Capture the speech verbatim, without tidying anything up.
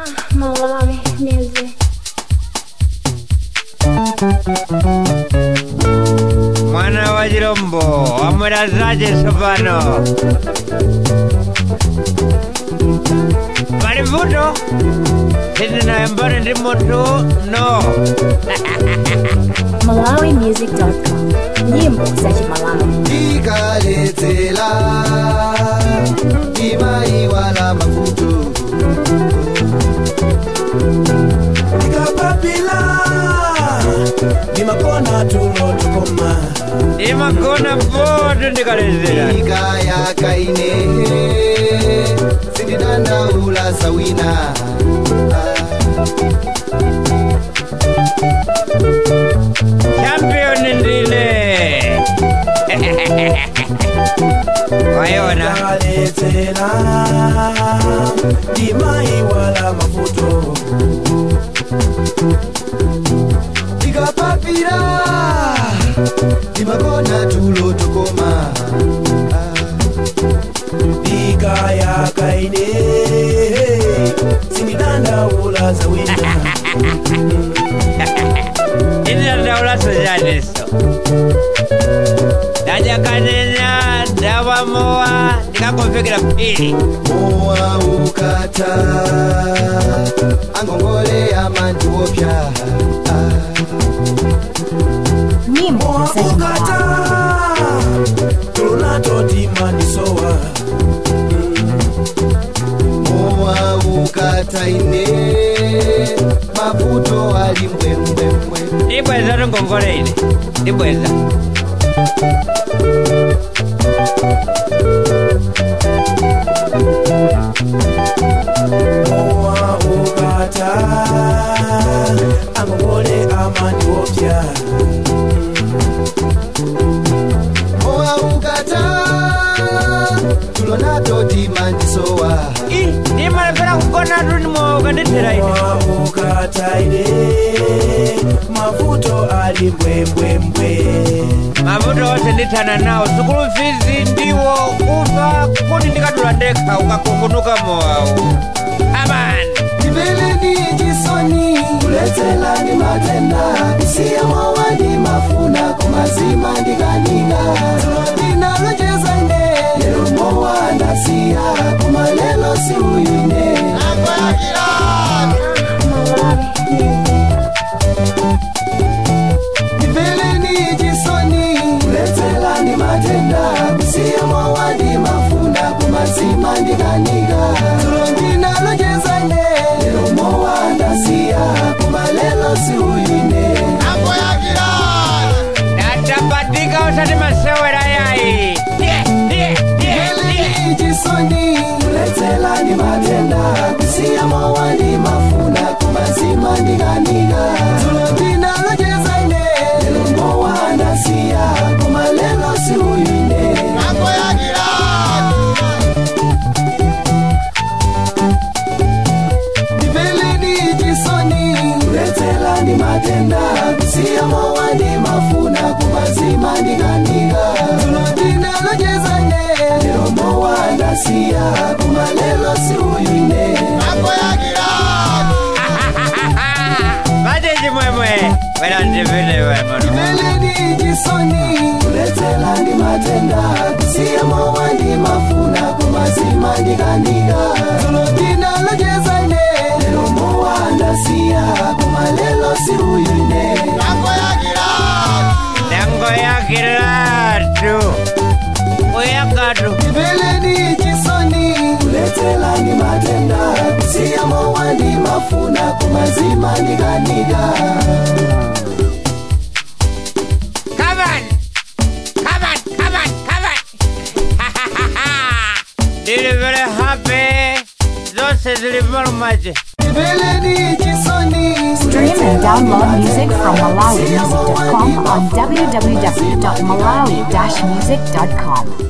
Malawi music. Mwana wa Chirombo amwera zache sopano pali mvuto sindinayambane ndi moto no. Malawi music dot com. Nyimbo za Malawi. Ikaletsela imaiwala mafuto ikapapila imakona tulo tukoma imakona bodo ndikalezera ikaya kaine sindidanda ula sawina champion ndine wayona ikaletsela imaiwala mafuto ikapapira imakona tulo tukoma ikaya kaine sindidanda ula sawina indidanda ula sojaneso daja kanenya dawa moa ndikakomvekera pili moa ukata angongole amantu opya Nyimbo za Malawi. tunatoti manisowa moa ukata ine mafuto ali mbwembwembwe ndibweza tongongole ine ndibweza moa ukata angongole amantu opya moa ukata tulonatoti manisowa ndimalapera kugona tunimo ukandithera ine moa ukata ine mafuto ali mbwembwembwe mavuto ose ndithana nawo sukulu fizi ndiwo kufa kuti ndikatula ndekha ukakungunuka mowawu amani Ibele ni jisoni kuletsela ni matenda kusiya wawa ni mafuna kumazima ndikaninga Tulondina locheza ine lero mowa ndasiya kumalelo si uyine Ako ya kirani Malawi music. Ibele ni jisoni kuletsela ni matenda kusiya wawa ni mafuna kumazima ndikaninga Tulondina locheza ine lero mowa ndasiya kumalelo si uyine Ako ya kirani ndatapatika usati masewera yayi ndiye ndiye ndiye ndiye jisoni kuletsela ni matenda kusiya mowa ni mafuna kumazima ndikaninga tulondina locheza ine lero mowa ndasiya kumalelo si uyine Ako ya kirani Ibeleni jisoni kuletsela ni matenda kusiya mowa ni mafuna kumazima ndikaninga tulondina locheza ine lero mowa ndasiya kumalelo si uyine Ako ya kirani bate chimwemwe wera ndivine wemano Ibeleni jisoni kuletsela ni matenda kusiya mowa ni mafuna kumazima ndikaninga tulondina locheza ine lero mowa ndasiya kumalelo si uyine Ako ya kirani ndango yakiratu uyakatu Ibeleni jisoni kuletsela ni matenda kusiya mowa ni mafuna kumazima ndikaninga Come on! Come on! Come on! Come on! They're very happy. Those are very much. Ibeleni jisoni Stream and download music from Malawi music dot com on w w w dot malawi dash music dot com.